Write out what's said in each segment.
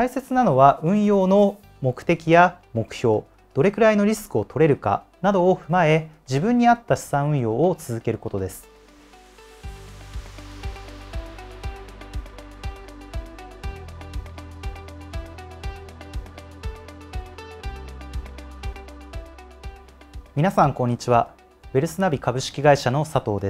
大切なのは運用の目的や目標、どれくらいのリスクを取れるかなどを踏まえ、自分に合った資産運用を続けることです。皆さんこんにちは。ウェルスナビ株式会社の佐藤です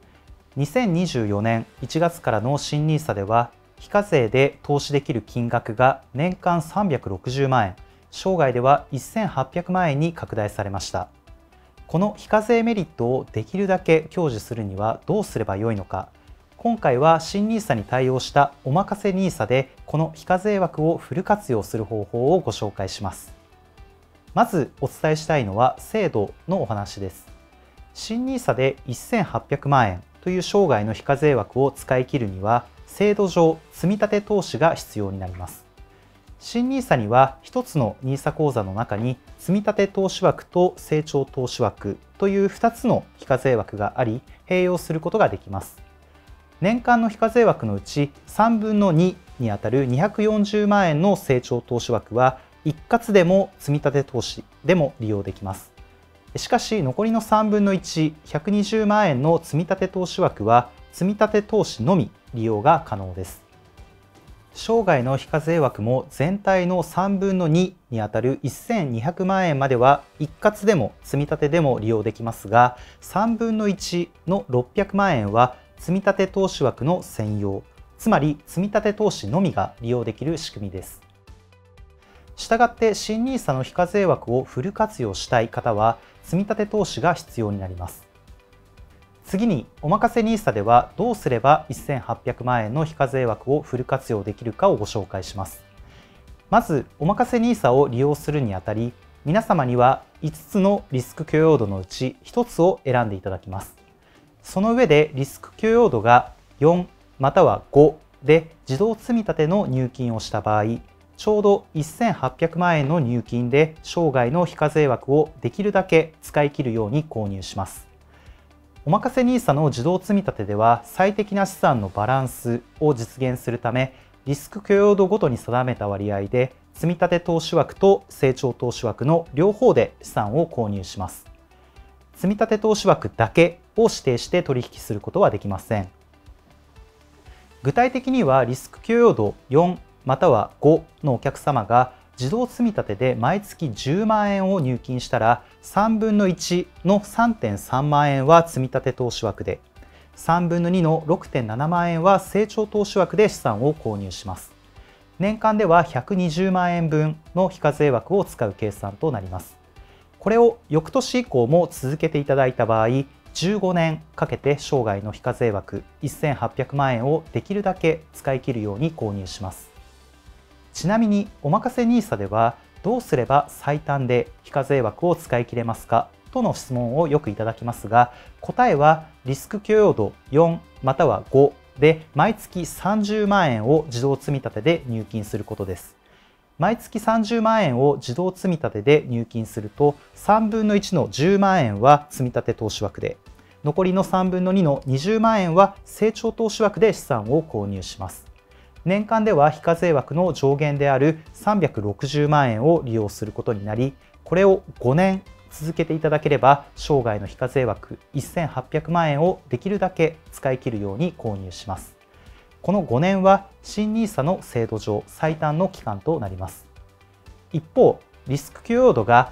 。2024年1月からの新 NISA では、非課税で投資できる金額が年間360万円、生涯では1800万円に拡大されました。この非課税メリットをできるだけ享受するにはどうすればよいのか、今回は新 NISA に対応したおまかせ NISA でこの非課税枠をフル活用する方法をご紹介します。まずお伝えしたいのは制度のお話です。新 NISA で1800万円という生涯の非課税枠を使い切るには、制度上積立投資が必要になります。新 NISA には1つの NISA 口座の中に積立投資枠と成長投資枠という2つの非課税枠があり、併用することができます。年間の非課税枠のうち3分の2にあたる240万円の成長投資枠は一括でも積立投資でも利用できます。しかし残りの3分の1、120万円の積立投資枠は積立投資のみ利用が可能です。生涯の非課税枠も全体の3分の2にあたる1200万円までは一括でも積立でも利用できますが、3分の1の600万円は積立投資枠の専用、つまり積立投資のみが利用できる仕組みです。したがって新 NISA の非課税枠をフル活用したい方は積立投資が必要になります。次におまかせ NISA ではどうすれば1800万円の非課税枠をフル活用できるかをご紹介します。まずおまかせ NISA を利用するにあたり、皆様には5つのリスク許容度のうち1つを選んでいただきます。その上でリスク許容度が4または5で自動積立の入金をした場合、ちょうど1800万円の入金で生涯の非課税枠をできるだけ使い切るように購入します。おまかせ NISA の自動積立では最適な資産のバランスを実現するため、リスク許容度ごとに定めた割合で積立投資枠と成長投資枠の両方で資産を購入します。積立投資枠だけを指定して取引することはできません。具体的にはリスク許容度4または5のお客様が自動積立で毎月10万円を入金したら、3分の1の 3.3 万円は積立投資枠で、3分の2の 6.7 万円は成長投資枠で資産を購入します。年間では120万円分の非課税枠を使う計算となります。これを翌年以降も続けていただいた場合、15年かけて生涯の非課税枠1800万円をできるだけ使い切るように購入します。ちなみにおまかせ NISA ではどうすれば最短で非課税枠を使い切れますかとの質問をよくいただきますが、答えはリスク許容度4または5で毎月30万円を自動積立で入金することです。毎月30万円を自動積立で入金すると、3分の1の10万円は積立投資枠で、残りの3分の2の20万円は成長投資枠で資産を購入します。年間では非課税枠の上限である360万円を利用することになり、これを5年続けていただければ生涯の非課税枠1800万円をできるだけ使い切るように購入します。この5年は新 NISA の制度上最短の期間となります。一方、リスク許容度が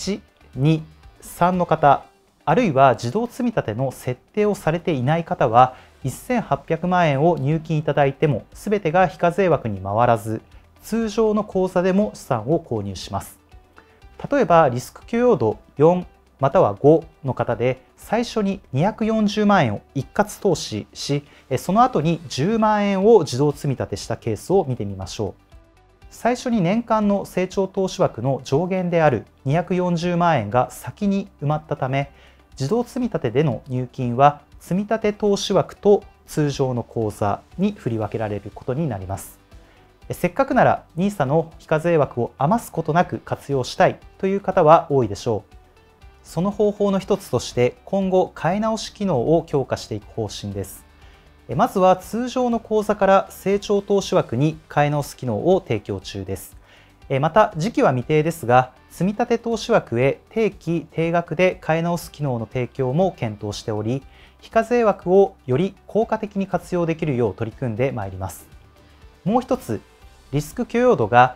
1、2、3の方、あるいは自動積立の設定をされていない方は、1800万円を入金いただいても全てが非課税枠に回らず、通常の口座でも資産を購入します。例えばリスク許容度4または5の方で最初に240万円を一括投資し、その後に10万円を自動積み立てしたケースを見てみましょう。最初に年間の成長投資枠の上限である240万円が先に埋まったため、自動積み立てでの入金は積立投資枠と通常の口座に振り分けられることになります。せっかくなら NISA の非課税枠を余すことなく活用したいという方は多いでしょう。その方法の一つとして今後買い直し機能を強化していく方針です。 まずは通常の口座から成長投資枠に買い直す機能を提供中です。また時期は未定ですが、積立投資枠へ定期・定額で買い直す機能の提供も検討しており、非課税枠をより効果的に活用できるよう取り組んでまいります。もう一つ、リスク許容度が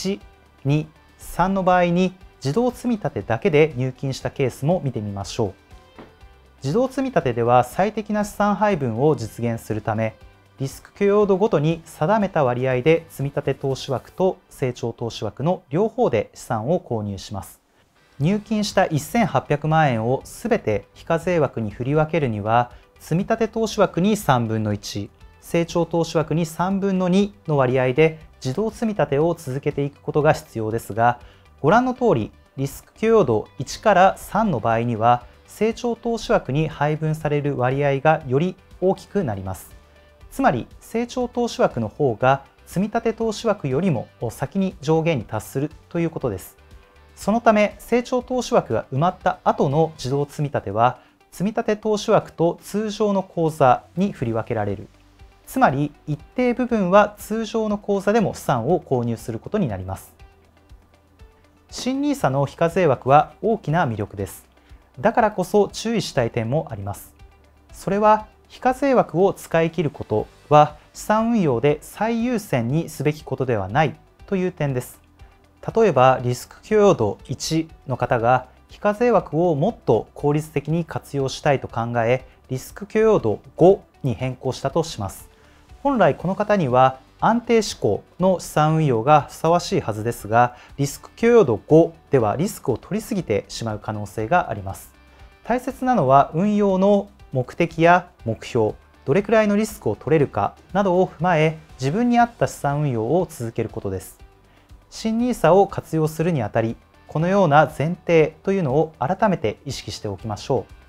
1、2、3の場合に自動積立だけで入金したケースも見てみましょう。自動積立では最適な資産配分を実現するため、リスク許容度ごとに定めた割合で積立投資枠と成長投資枠の両方で資産を購入します。入金した1800万円をすべて非課税枠に振り分けるには、積立投資枠に3分の1、成長投資枠に3分の2の割合で自動積立を続けていくことが必要ですが、ご覧の通り、リスク許容度1から3の場合には、成長投資枠に配分される割合がより大きくなります。つまり、成長投資枠の方が積立投資枠よりも先に上限に達するということです。そのため、成長投資枠が埋まった後の自動積立は、積立投資枠と通常の口座に振り分けられる。つまり、一定部分は通常の口座でも資産を購入することになります。新 NISA の非課税枠は大きな魅力です。だからこそ注意したい点もあります。それは、非課税枠を使い切ることは資産運用で最優先にすべきことではないという点です。例えばリスク許容度1の方が非課税枠をもっと効率的に活用したいと考え、リスク許容度5に変更したとします。本来この方には安定志向の資産運用がふさわしいはずですが、リスク許容度5ではリスクを取りすぎてしまう可能性があります。大切なのは運用の目的や目標、どれくらいのリスクを取れるかなどを踏まえ、自分に合った資産運用を続けることです。新 NISA を活用するにあたり、このような前提というのを改めて意識しておきましょう。